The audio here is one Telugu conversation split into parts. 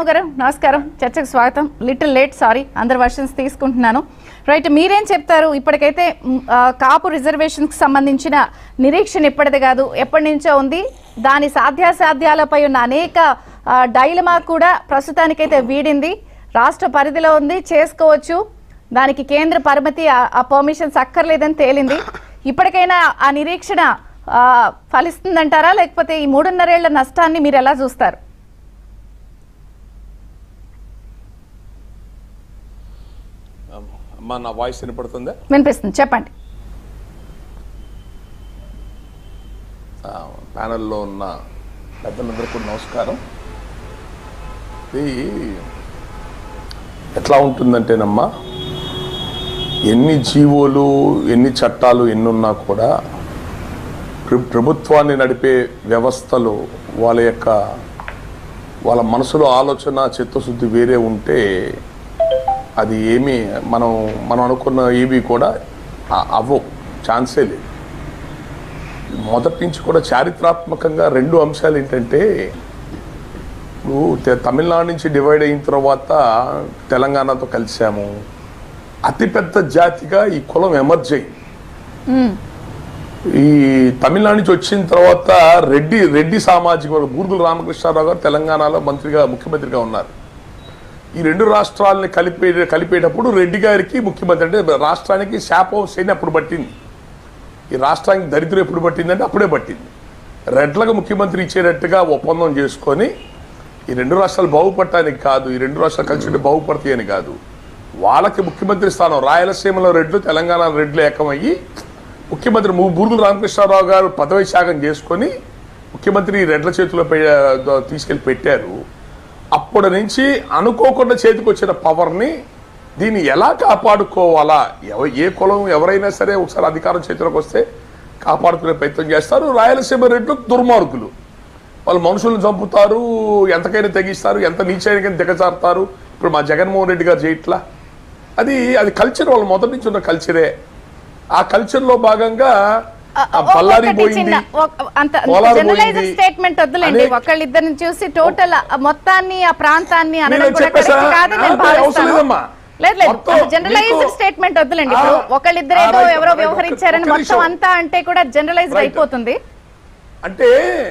రాము గారు నమస్కారం, చర్చకు స్వాగతం. లిటిల్ లేట్, సారీ, అందరి వర్షన్స్ తీసుకుంటున్నాను. రైట్, మీరేం చెప్తారు? ఇప్పటికైతే కాపు రిజర్వేషన్కి సంబంధించిన నిరీక్షణ ఇప్పటిది కాదు, ఎప్పటి నుంచో ఉంది. దాని సాధ్యాసాధ్యాలపై ఉన్న అనేక డైలమా కూడా ప్రస్తుతానికైతే వీడింది. రాష్ట్ర పరిధిలో ఉంది, చేసుకోవచ్చు, దానికి కేంద్ర పరిమితి ఆ పర్మిషన్స్ అక్కర్లేదని తేలింది. ఇప్పటికైనా ఆ నిరీక్షణ ఫలిస్తుందంటారా, లేకపోతే ఈ 3.5 ఏళ్ల నష్టాన్ని మీరు ఎలా చూస్తారు? అమ్మా, నా వాయిస్ వినపడుతుందా? వినిపిస్తుంది, చెప్పండి. ప్యానెల్లో ఉన్న పెద్దలందరికీ కూడా నమస్కారం. ఇది ఎట్లా ఉంటుందంటేనమ్మా, ఎన్ని జీవోలు, ఎన్ని చట్టాలు ఎన్నున్నా కూడా ప్రభుత్వాన్ని నడిపే వ్యవస్థలు వాళ్ళ మనసులో ఆలోచన, చిత్తశుద్ధి వేరే ఉంటే అది ఏమీ మనం అనుకున్న ఏవి కూడా అవ్వవు, ఛాన్సే లేదు. మొదటి నుంచి కూడా చారిత్రాత్మకంగా 2 అంశాలు ఏంటంటే, ఇప్పుడు తమిళనాడు నుంచి డివైడ్ అయిన తర్వాత తెలంగాణతో కలిసాము. అతిపెద్ద జాతిగా ఈ కులం ఎమర్జ్ అయింది. ఈ తమిళనాడు నుంచి వచ్చిన తర్వాత రెడ్డి సామాజిక వర్గం, బూర్గుల రామకృష్ణారావు గారు తెలంగాణలో ముఖ్యమంత్రిగా ఉన్నారు. ఈ 2 రాష్ట్రాలని కలిపేటప్పుడు రెడ్డి గారికి ముఖ్యమంత్రి, అంటే రాష్ట్రానికి శాపం శని అప్పుడు పట్టింది. ఈ రాష్ట్రానికి దరిద్రం ఎప్పుడు పట్టిందంటే అప్పుడే పట్టింది. రెడ్లకు ముఖ్యమంత్రి ఇచ్చేటట్టుగా ఒప్పందం చేసుకొని ఈ 2 రాష్ట్రాలు బాగుపడటానికి కాదు, ఈ 2 రాష్ట్రాలు కలిసి బాగుపడతాయి అని కాదు, వాళ్ళకి ముఖ్యమంత్రి స్థానం, రాయలసీమలో రెడ్లు, తెలంగాణ రెడ్లు ఏకమయ్యి ముఖ్యమంత్రి బూర్గుల రామకృష్ణారావు గారు పదవి త్యాగం చేసుకొని ముఖ్యమంత్రి రెడ్ల చేతిలో తీసుకెళ్లి పెట్టారు. అప్పటి నుంచి అనుకోకుండా చేతికి వచ్చిన పవర్ని దీన్ని ఎలా కాపాడుకోవాలా, ఏ కులం ఎవరైనా సరే ఒకసారి అధికారం చేతిలోకి వస్తే కాపాడుకునే ప్రయత్నం చేస్తారు. రాయలసీమ రెడ్లు దుర్మార్గులు, వాళ్ళు మనుషులను చంపుతారు, ఎంతకైనా తెగిస్తారు, ఎంత నీచైనా దిగజారుతారు. ఇప్పుడు మా జగన్మోహన్ రెడ్డి గారు చేయట్లా, అది కల్చర్, వాళ్ళు మొదటి నుంచి ఉన్న కల్చరే. ఆ కల్చర్ లో భాగంగా బళ్ళారి పోయింది, స్టేట్మెంట్ వద్దులేండి, ఒకళ్ళిద్దరిని చూసి టోటల్ మొత్తాన్ని ఆ ప్రాంతాన్ని జనరలైజ్డ్ స్టేట్మెంట్ వద్దులేండి. ఒకళ్ళిద్దరేదో ఎవరో వ్యవహరించారని మొత్తం అంతా అంటే కూడా జనరలైజ్డ్ అయిపోతుంది. అంటే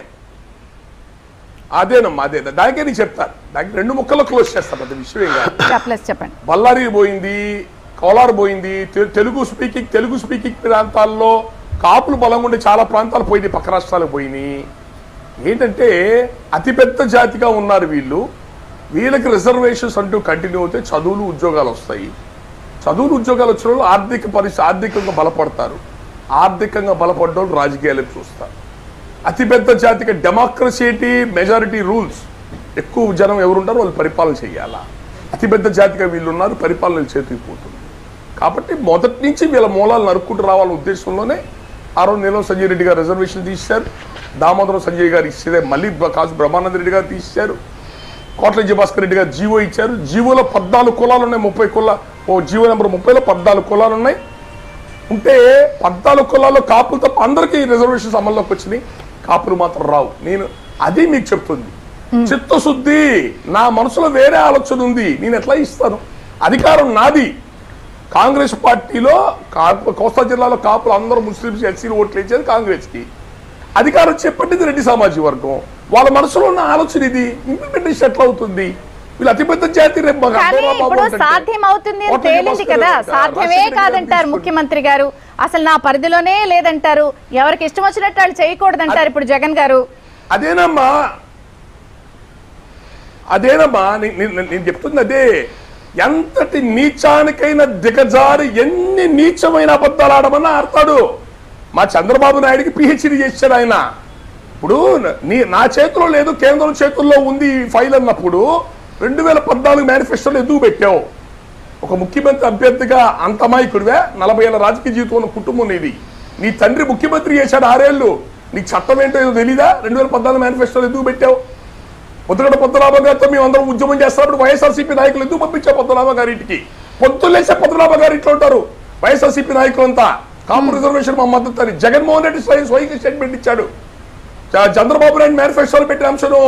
అదేనమ్మా, దానికే నీకు చెప్తాను, దానికి 2 ముక్కల్లో క్లోజ్ చేస్తాను. పెద్ద విషయం ఏం కాదు. చెప్పండి. బళ్ళారి పోయింది, కోలార్ పోయింది, తెలుగు స్పీకింగ్ ప్రాంతాల్లో కాపులు బలంగా ఉండే చాలా ప్రాంతాలు పోయింది, పక్క రాష్ట్రాలకు పోయినాయి. ఏంటంటే అతిపెద్ద జాతిగా ఉన్నారు వీళ్ళకి రిజర్వేషన్స్ అంటూ కంటిన్యూ అవుతే చదువులు ఉద్యోగాలు వస్తాయి. చదువులు ఉద్యోగాలు వచ్చిన వాళ్ళు ఆర్థికంగా బలపడతారు. ఆర్థికంగా బలపడ్డ వాళ్ళు రాజకీయాలకు చూస్తారు. అతిపెద్ద జాతికి డెమోక్రసీ, మెజారిటీ రూల్స్, ఎక్కువ జనం ఎవరుంటారో వాళ్ళు పరిపాలన చేయాలా. అతిపెద్ద జాతిగా వీళ్ళు ఉన్నారు, పరిపాలన చేతికి పోతుంది. కాబట్టి మొదటి నుంచి వీళ్ళ మూలాలు నరుక్కుంటూ రావాలనే ఉద్దేశంలోనే ఆ రోజు నీలం సంజయ్ రెడ్డి గారు రిజర్వేషన్ తీశారు. దామోదరం సంజయ్ గారు ఇస్తే మళ్ళీ కాసు బ్రహ్మానంద రెడ్డి గారు తీశారు. కోట్ల విజయభాస్కర్ రెడ్డి గారు జీవో ఇచ్చారు. జీవోలో 14 కులాలు ఉన్నాయి, 30 జీవో నెంబర్ 30లో 14 కులాలు ఉన్నాయి. ఉంటే 14 కులాల్లో కాపులు తప్ప అందరికీ రిజర్వేషన్స్ అమల్లోకి వచ్చినాయి, కాపులు మాత్రం రావు. నేను అది మీకు చెప్తుంది. చిత్తశుద్ధి, నా మనసులో వేరే ఆలోచన ఉంది, నేను ఎట్లా ఇస్తాను? అధికారం నాది. కాంగ్రెస్ పార్టీలో కోస్తా జిల్లాలో కాపులు అందరూ ముస్లింస్ ఎస్సీలు ఓట్లు ఇచ్చేది కాంగ్రెస్కి. అధికారం చెప్పండి రెడ్డి సామాజిక వర్గం. వాళ్ళ మనసులో ఉన్న ఆలోచన ఇది. ఇంప్లిమెంటేషన్ ఎట్లా అవుతుంది? వీళ్ళు అతిపెద్ద జాతి సాధ్యమవుతుంది అని తేలింది కదా, సాధ్యమే కాదంటారు ముఖ్యమంత్రి గారు. అసలు నా పరిధిలోనే లేదంటారు, ఎవరికి ఇష్టం వచ్చినట్టు వాళ్ళు చేయకూడదంటారు ఇప్పుడు జగన్ గారు. అదేనమ్మా నేను చెప్తుంది అదే. ఎంతటి నీచానికైనా దిగజారి ఎన్ని నీచమైన అబద్ధాలు ఆడమన్నా ఆడతాడు. మా చంద్రబాబు నాయుడికి పిహెచ్డి చేశాడు ఆయన. ఇప్పుడు నా చేతిలో లేదు, కేంద్రం చేతుల్లో ఉంది ఈ ఫైల్ అన్నప్పుడు 2014 మేనిఫెస్టోలో ఎందుకు పెట్టావు? ఒక ముఖ్యమంత్రి అభ్యర్థిగా అంత అమాయకుడివే? 40 ఏళ్ళ రాజకీయ జీవితం ఉన్న కుటుంబం నీది. నీ తండ్రి ముఖ్యమంత్రి చేశాడు 6 ఏళ్ళు. నీకు చట్టం ఏంటో ఏదో తెలీదా? 2014 మేనిఫెస్టోలో ఎందుకు పెట్టావు? పొద్దుగడ పద్మనాభ గారితో మేము అందరం ఉద్యమం చేస్తున్నప్పుడు వైఎస్ఆర్సీపీ నాయకులు ఎందుకు పంపించావు పద్మనాభ గారి ఇంటికి? పొద్దులేసే పద్మనాభ గారి ఇంట్లో ఉంటారు వైఎస్ఆర్సీపీ నాయకులంతా. కాపు రిజర్వేషన్ మా మద్దతు అని జగన్మోహన్ రెడ్డి స్వయంగా స్టేట్మెంట్ ఇచ్చాడు. చంద్రబాబు నాయుడు మేనిఫెస్టోలో పెట్టిన అంశం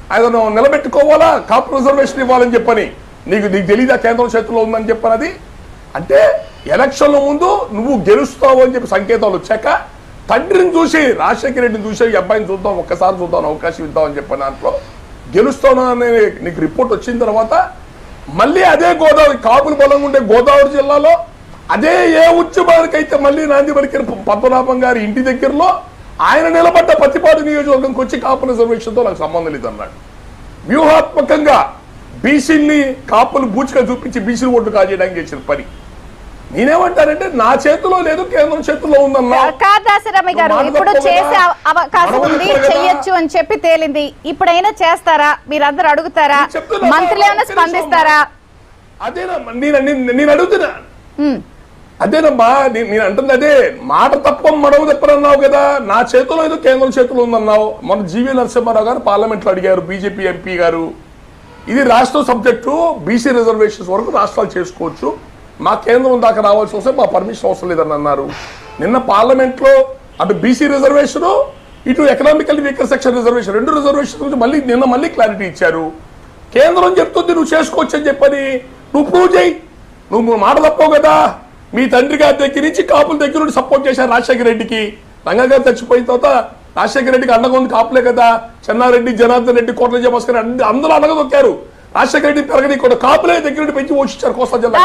ఆయన నిలబెట్టుకోవాలా, కాపు రిజర్వేషన్ ఇవ్వాలని చెప్పని. నీకు తెలీదా కేంద్రం చేతిలో ఉందని చెప్పనది? అంటే ఎలక్షన్ల ముందు నువ్వు గెలుస్తావు అని చెప్పి సంకేతాలు వచ్చాక తండ్రిని చూసి, రాజశేఖర రెడ్డిని చూసి ఈ అబ్బాయిని చూద్దాం, ఒక్కసారి చూద్దాం, అవకాశం ఇద్దామని చెప్పిన దాంట్లో గెలుస్తాను అనే నీకు రిపోర్ట్ వచ్చిన తర్వాత మళ్ళీ అదే గోదావరి, కాపులు బలంగా ఉండే గోదావరి జిల్లాలో అదే ఏ ఉద్యమానికైతే మళ్ళీ నాంది పలికిన పద్మనాభం గారి ఇంటి దగ్గరలో ఆయన నిలబడ్డ పత్తిపాడు నియోజకవర్గంకి వచ్చి కాపు రిజర్వేషన్తో నాకు సంబంధం లేదన్నాడు. వ్యూహాత్మకంగా బీసీని కాపులు బూచిగా చూపించి బీసీ ఓట్లు కాజేయడానికి చేసిన పని. నేనేమంటానంటే నా చేతిలో లేదు, కేంద్రం చేతిలో ఉందన్నా. కాదాసిరమ్మ గారు ఇప్పుడు చేసే అవకాశం ఉంది, చెయ్యొచ్చు అని చెప్పి తేలింది. ఇప్పుడైనా చేస్తారా? మీరందరూ అడుగుతారా? మంత్రులు ఏమైనా స్పందిస్తారా? అదేనమ్మా నేను అడుగుతున్నా. అదేనమ్మా నేను అంటుంది అదే. మాట తప్ప మడవ తప్పనన్నావు కదా. నా చేతిలో ఏదో కేంద్రం చేతిలో ఉందన్నావు. మన జీవీ నరసింహారావు గారు పార్లమెంట్ లో అడిగారు, బీజేపీ ఎంపీ గారు, ఇది రాష్ట్ర సబ్జెక్టు, బీసీ రిజర్వేషన్స్ వరకు రాష్ట్రాలు చేసుకోవచ్చు, మా కేంద్రం దాకా రావాల్సి వస్తే మా పర్మిషన్ అవసరం లేదని అన్నారు. నిన్న పార్లమెంట్ లో అటు బీసీ రిజర్వేషన్, ఇటు ఎకనామికల్ వీకర్ సెక్షన్ రిజర్వేషన్, రెండు రిజర్వేషన్ గురించి నిన్న మళ్ళీ క్లారిటీ ఇచ్చారు. కేంద్రం చెప్తుంది నువ్వు చేసుకోవచ్చు అని చెప్పని. నువ్వు ప్రూవ్ చేయి. నువ్వు మాట తప్పవు కదా. మీ తండ్రి గారి దగ్గర నుంచి కాపుల దగ్గర నుండి సపోర్ట్ చేశారు రాజశేఖర రెడ్డికి. రంగా గారు చచ్చిపోయిన తర్వాత రాజశేఖర రెడ్డికి అండగా ఉంది కాపులే కదా. చెన్నారెడ్డి, జనార్దన్ రెడ్డి, కోట్ల భాస్కర్ అందరూ అండగా దొక్కారు. రాజశేఖర రెడ్డి పెరగని కూడా కాపులే దగ్గర నుండి పెంచి పోషించారు కోస్తా జిల్లా.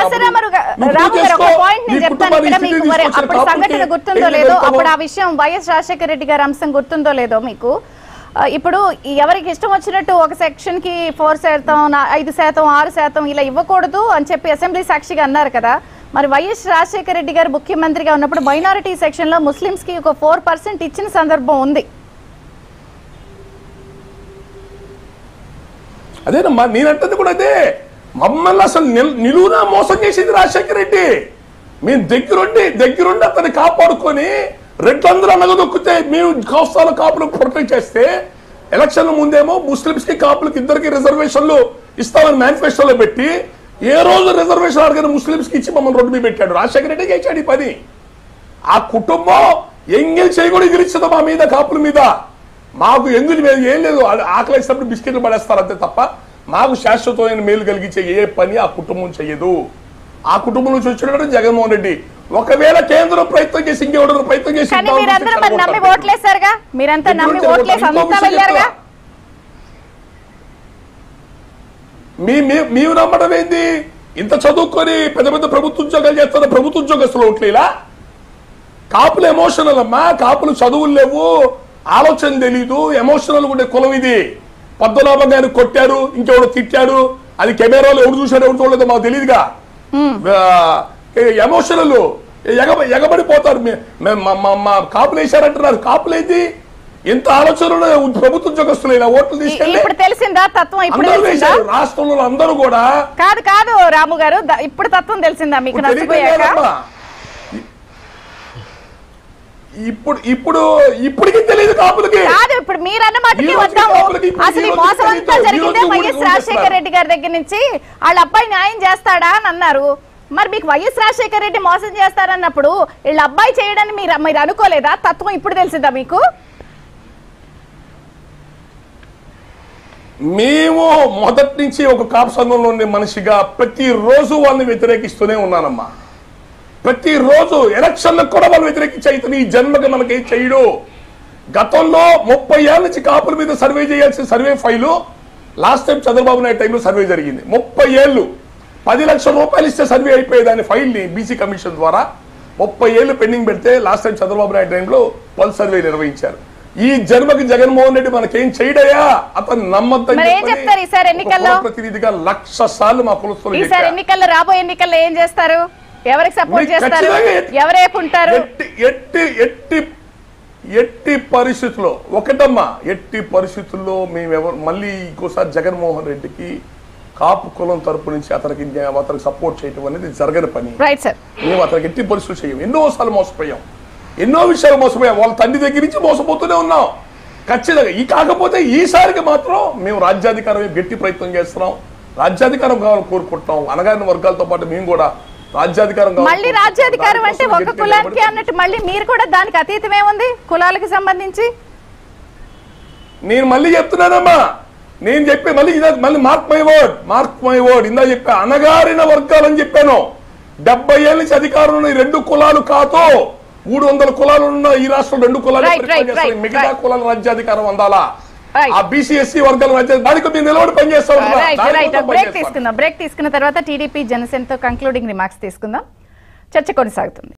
సంఘటన గుర్తుందో లేదో, అప్పుడు ఆ విషయం వైఎస్ రాజశేఖర రెడ్డి గారి అంశం గుర్తుందో లేదో మీకు. ఇప్పుడు ఎవరికి ఇష్టం వచ్చినట్టు ఒక సెక్షన్ కి 4%, 5%, 6% ఇలా ఇవ్వకూడదు అని చెప్పి అసెంబ్లీ సాక్షిగా అన్నారు కదా. మరి వైఎస్ రాజశేఖర రెడ్డి గారు ముఖ్యమంత్రిగా ఉన్నప్పుడు మైనారిటీ సెక్షన్ లో ముస్లింస్ కి ఒక 4% ఇచ్చిన సందర్భం ఉంది. అదేనమ్మా నేనంటుంది కూడా అదే. మమ్మల్ని అసలు నిలువునా మోసం చేసింది రాజశేఖర రెడ్డి. మేము దగ్గరుండి అతన్ని కాపాడుకొని రెడ్లందరూ అనగదొక్కితే మేము కోస్తాల కాపులు ప్రొటెక్ట్ చేస్తే, ఎలక్షన్ల ముందేమో ముస్లింస్ కి కాపులకి ఇద్దరికి రిజర్వేషన్లు ఇస్తామని మేనిఫెస్టోలో పెట్టి ఏ రోజు రిజర్వేషన్ అడిగిన ముస్లింస్ కి ఇచ్చి మమ్మల్ని రోడ్డు మీద పెట్టాడు. రాజశేఖర రెడ్డి చేశాడు ఈ పని. ఆ కుటుంబం ఎంగిల్ చేయకూడదు గెలిచింది మా మీద, కాపుల మీద. మాకు ఎందుకు ఏం లేదు, ఆకలి వేసినప్పుడు బిస్కెట్లు పడేస్తారు అంతే తప్ప మాకు శాశ్వతమైన మేలు కలిగించే ఏ పని ఆ కుటుంబం చెయ్యదు. ఆ కుటుంబం నుంచి వచ్చినట్టు జగన్మోహన్ రెడ్డి ఒకవేళ కేంద్రం ప్రయత్నం చేసి ఇంకెవరు ప్రయత్నం చేసి మేము నమ్మడం ఏంది? ఇంత చదువుకొని పెద్ద పెద్ద ప్రభుత్వ ఉద్యోగాలు చేస్తున్న ప్రభుత్వ ఉద్యోగస్తులు ఓట్లేలా? కాపులు ఎమోషనల్ అమ్మా. కాపులు చదువులు లేవు, ఆలోచన తెలీదు, ఎమోషనల్ ఉండే కులం ఇది. పద్మనాభం గారిని కొట్టారు, ఇంకెవడు తిట్టాడు, అది కెమెరాలో ఎవరు చూశాడు ఎవరు చూడలేదు మాకు తెలియదుగా. ఎమోషనల్ ఎగబడిపోతారు. మా కాపులు వేశారంటున్నారు. కాపులేది ఎంత ఆలోచన ప్రభుత్వ ఉద్యోగస్తులు ఇలా ఓట్లు తీసుకెళ్ళి తెలిసిందా తత్వం? రాష్ట్రంలో అందరూ కూడా కాదు రాము గారు, ఇప్పుడు తత్వం తెలిసిందా మీకు? ఇప్పటికీ తెలియదు కాపులకి. కాదు, ఇప్పుడు మీరు అన్న మాటకి వద్దాము. అసలు ఈ మోసం అంతా జరిగిందే వైఎస్ రాజశేఖర రెడ్డి గారి దగ్గర నుంచి. వాళ్ళ అబ్బాయి న్యాయం చేస్తాడా అని అన్నారు. మరి మీకు వైఎస్ రాజశేఖర రెడ్డి మోసం చేస్తారన్నప్పుడు వీళ్ళ అబ్బాయి చేయడాన్ని మీరు అనుకోలేదా? తత్వం ఇప్పుడు తెలిసిందా మీకు? మేము మొదటి నుంచి ఒక కాపు సంఘంలో ఉండే మనిషిగా ప్రతిరోజు వాళ్ళని వ్యతిరేకిస్తూనే ఉన్నానమ్మా. ప్రతిరోజు ఎలక్షన్లకు కూడా వాళ్ళు వ్యతిరేకించే ఈ జన్మకి మనకి చేయడు. గతంలో 30 ఏళ్ళ నుంచి కాపుల మీద సర్వే చేయాల్సిన survey file last time Chandrababu Naidu టైంలో సర్వే జరిగింది. 30 ఏళ్ళు 10 లక్షల రూపాయలు ఇస్తే సర్వే అయిపోయేదాన్ని ఫైల్ని బీసీ కమిషన్ ద్వారా 30 ఏళ్ళు పెండింగ్ పెడితే లాస్ట్ టైం చంద్రబాబు నాయుడు టైంలో పల్స్ సర్వే నిర్వహించారు. ఈ జన్మకి జగన్మోహన్ రెడ్డి మనకేం చేయడయా, అతను నమ్మద్దని ప్రతినిధిగా 1,00,000 సార్లు మా కులస్తులు ఎన్నికల్లో రాబోయే ఎన్నికల్లో ఏం చేస్తారు? ఎవరికి సపోర్ట్ చేస్తారు? ఎవరేపుంటారు? ఎట్టి పరిస్థితుల్లో ఒకటమ్మా, ఎట్టి పరిస్థితుల్లో మేము మళ్ళీ ఇంకోసారి జగన్మోహన్ రెడ్డికి కాపు కులం తరపు నుంచి అతనికి సపోర్ట్ చేయటం అనేది జరగని పని. మేము అతనికి ఎట్టి పరిస్థితులు చేయం. ఎన్నోసార్లు మోసపోయాం, ఎన్నో విషయాలు మోసపోయాం. వాళ్ళ తండ్రి దగ్గర నుంచి మోసపోతూనే ఉన్నాం ఖచ్చితంగా. ఈ కాకపోతే ఈసారికి మాత్రం మేము రాజ్యాధికారం గట్టి ప్రయత్నం చేస్తున్నాం. రాజ్యాధికారం కావాలని కోరుకుంటున్నాం. అనగారిన వర్గాలతో పాటు మేము కూడా రాజ్యాధికారం. మళ్ళీ రాజ్యాధికారం అంటే ఒక కులానికి అన్నట్టు మళ్ళీ మీరు కూడా దానికి అతీతమే ఉంది కులాలకు సంబంధించి. నేను మళ్ళీ చెప్తున్నానమ్మా, నేను చెప్పే మళ్ళీ మార్క్ మై వర్డ్ ఇందా చెప్పా, అణగారిన వర్గాలని చెప్పాను. 70 ఏళ్ళ నుంచి అధికారంలో ఉన్న 2 కులాలు కాతో 300 కులాలు ఉన్న ఈ రాష్ట్రం 2 కులాలు మిగతా కులాల రాజ్యాధికారం అందాలా? ఆ బీసీఎస్సీ వర్గాల దానికి మీరు నిలబడి పనిచేస్తాం. బ్రేక్ తీసుకున్న తర్వాత టీడీపీ జనసేనతో కంక్లూడింగ్ రిమార్క్స్ తీసుకుందాం. చర్చ కొనసాగుతుంది.